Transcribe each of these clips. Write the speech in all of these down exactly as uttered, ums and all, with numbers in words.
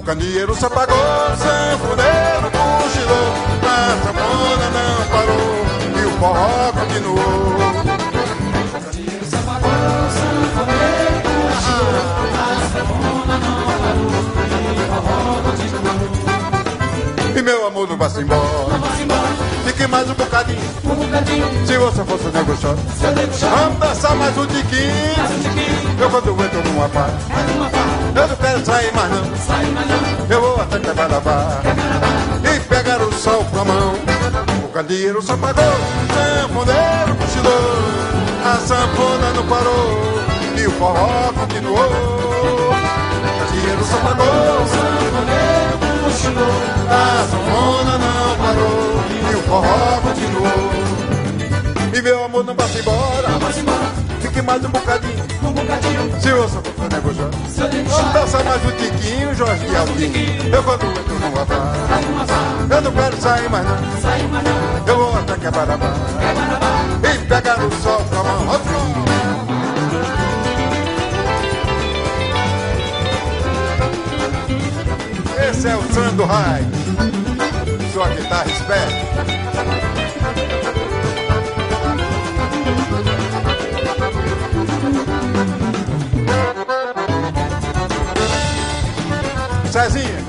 O candeeiro se apagou, o sanfoneiro cochilou, a sanfona não parou e o forró continuou. O candeeiro se apagou, o sanfoneiro cochilou, a sanfona não parou e o forró continuou. E meu amor não vai se embora, não vai se embora. Fique mais um bocadinho, um bocadinho. Se você fosse o nego chora, se eu nego chora, vamos dançar mais um tiquinho. Mais um tiquinho. Eu quando entro numa farra, eu não quero sair mais não, sair mais não. Eu vou até quebrar a barra e pegar o sol com a mão. O candeeiro se apagou, o sanfoneiro cochilou, a sanfona não parou e o forró continuou. O candeeiro se apagou, o sanfoneiro cochilou, a sanfona não parou e o forró continuou. E meu amor não vai se embora, não vai se embora. Fique mais um bocadinho, um bocadinho. Se você for o nego chora, se eu nego vamos chora, dançar mais um tiquinho, Jorge e Aldinho. Eu quando entro numa barra, eu não quero sair mais não, sair mais não. Eu vou até quebrar a barra e pegar o sol com a mão. Esse é o Sandro Rai, sua guitarra esperta. Cezinha.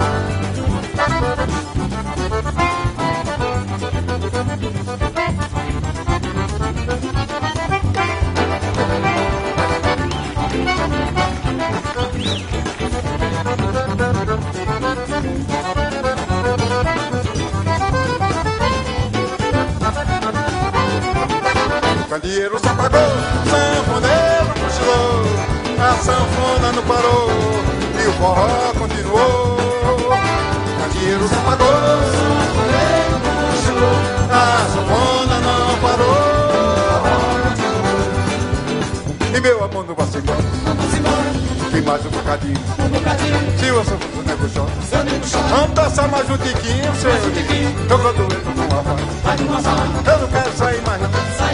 O candeeiro se apagou, o sanfoneiro cochilou, a sanfona não parou e o forró continuou. O candeeiro se apagou, o sanfoneiro cochilou, a sanfona não parou. E meu amor não vai se embora, não vai se embora. Tem mais um bocadinho, um bocadinho. Se você for o nego chora, se eu nego chora, vamos dançar mais um tiquinho, seu. Mais um tiquinho. Eu quando entro numa farra, vai numa farra, eu não quero sair mais não, sair